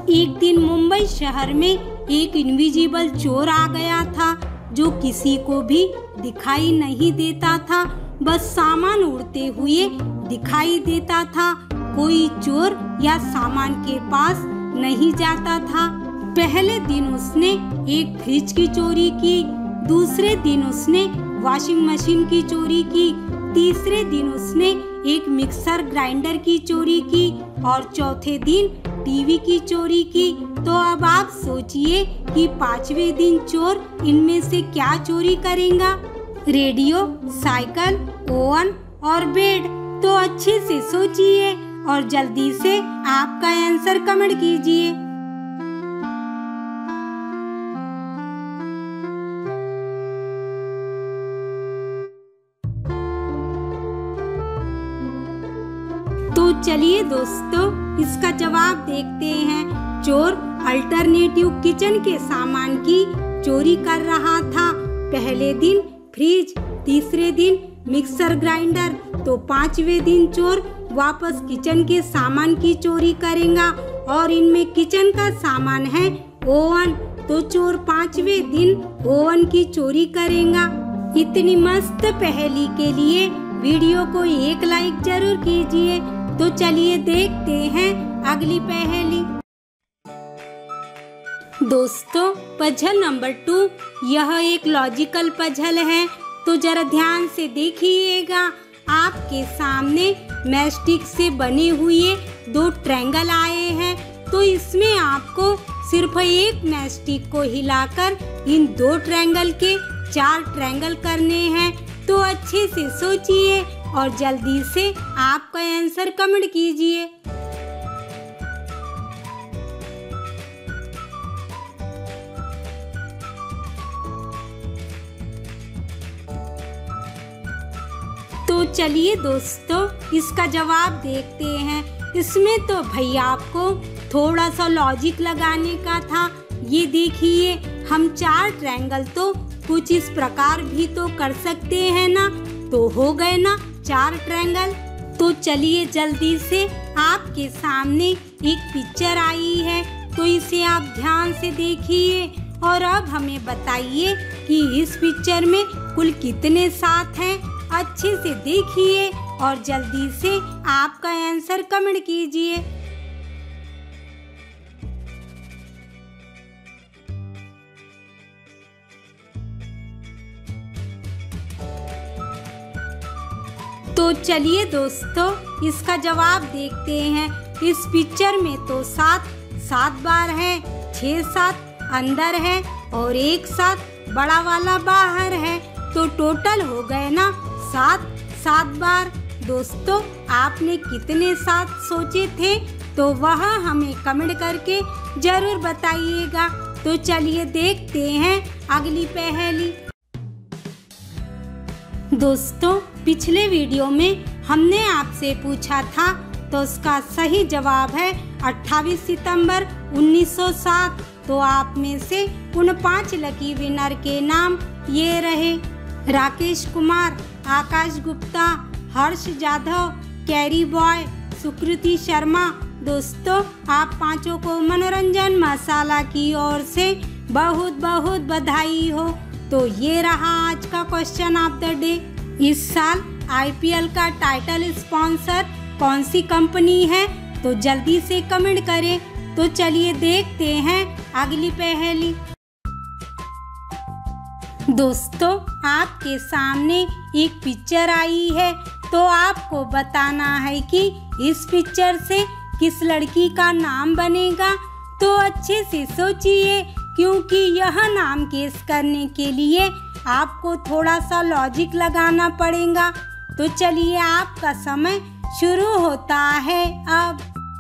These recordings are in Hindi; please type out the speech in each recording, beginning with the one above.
एक दिन मुंबई शहर में एक इनविजिबल चोर आ गया था जो किसी को भी दिखाई नहीं देता था, बस सामान उड़ते हुए दिखाई देता था। कोई चोर या सामान के पास नहीं जाता था। पहले दिन उसने एक फ्रिज की चोरी की, दूसरे दिन उसने वॉशिंग मशीन की चोरी की, तीसरे दिन उसने एक मिक्सर ग्राइंडर की चोरी की और चौथे दिन टीवी की चोरी की। तो अब आप सोचिए कि पांचवें दिन चोर इनमें से क्या चोरी करेगा? रेडियो, साइकिल, ओवन और बेड। तो अच्छे से सोचिए और जल्दी से आपका आंसर कमेंट कीजिए। तो चलिए दोस्तों, इसका जवाब देखते हैं। चोर अल्टरनेटिव किचन के सामान की चोरी कर रहा था। पहले दिन फ्रिज, तीसरे दिन मिक्सर ग्राइंडर, तो पांचवें दिन चोर वापस किचन के सामान की चोरी करेगा और इनमें किचन का सामान है ओवन, तो चोर पांचवें दिन ओवन की चोरी करेगा। इतनी मस्त पहेली के लिए वीडियो को एक लाइक जरूर कीजिए। तो चलिए देखते हैं अगली पहेली। दोस्तों, पजल नंबर 2 यह एक लॉजिकल पजल है, तो जरा ध्यान से देखिएगा। आपके सामने मैस्टिक से बने हुए 2 ट्रायंगल आए हैं, तो इसमें आपको सिर्फ एक मैस्टिक को हिलाकर इन 2 ट्रायंगल के 4 ट्रायंगल करने हैं। तो अच्छे से सोचिए और जल्दी से आपका आंसर कमेंट कीजिए। तो चलिए दोस्तों, इसका जवाब देखते हैं। इसमें तो भैया आपको थोड़ा सा लॉजिक लगाने का था। ये देखिए, हम 4 ट्रायंगल तो कुछ इस प्रकार भी तो कर सकते हैं ना, तो हो गए ना 4 ट्रायंगल। तो चलिए जल्दी से, आपके सामने एक पिक्चर आई है, तो इसे आप ध्यान से देखिए और अब हमें बताइए कि इस पिक्चर में कुल कितने साथ हैं। अच्छे से देखिए और जल्दी से आपका आंसर कमेंट कीजिए। तो चलिए दोस्तों, इसका जवाब देखते हैं। इस पिक्चर में तो 7 बार है, 6 7 अंदर है और 1 7 बड़ा वाला बाहर है, तो टोटल हो गए ना 7 बार। दोस्तों, आपने कितने 7 सोचे थे? तो वह हमें कमेंट करके जरूर बताइएगा। तो चलिए देखते हैं अगली पहेली। दोस्तों, पिछले वीडियो में हमने आपसे पूछा था, तो उसका सही जवाब है 28 सितंबर 1907। तो आप में से उन 5 लकी विनर के नाम ये रहे: राकेश कुमार, आकाश गुप्ता, हर्ष जाधव, कैरी बॉय, सुकृति शर्मा। दोस्तों, आप 5 को मनोरंजन मसाला की ओर से बहुत बहुत बधाई हो। तो ये रहा आज का क्वेश्चन ऑफ द डे। इस साल IPL का टाइटल स्पॉन्सर कौन सी कंपनी है? तो जल्दी से कमेंट करें। तो चलिए देखते हैं अगली पहेली। दोस्तों, आपके सामने एक पिक्चर आई है, तो आपको बताना है कि इस पिक्चर से किस लड़की का नाम बनेगा। तो अच्छे से सोचिए, क्योंकि यह नाम गेस करने के लिए आपको थोड़ा सा लॉजिक लगाना पड़ेगा। तो चलिए, आपका समय शुरू होता है अब।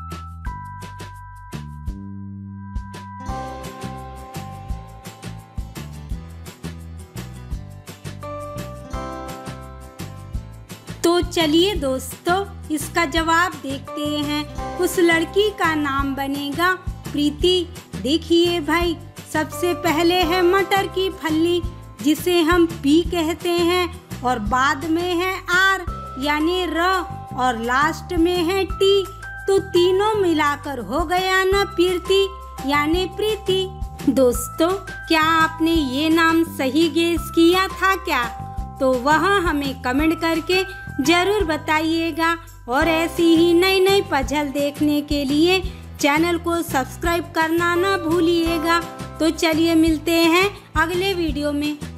तो चलिए दोस्तों, इसका जवाब देखते हैं। उस लड़की का नाम बनेगा प्रीति। देखिए भाई, सबसे पहले है मटर की फली, जिसे हम पी कहते हैं, और बाद में है आर यानी र, और लास्ट में है टी। तो तीनों मिलाकर हो गया ना प्रीति। यानी प्रीति। दोस्तों, क्या आपने ये नाम सही गेस किया था क्या? तो वह हमें कमेंट करके जरूर बताइएगा और ऐसी ही नई नई पजल देखने के लिए चैनल को सब्सक्राइब करना ना भूलिएगा। तो चलिए मिलते हैं अगले वीडियो में।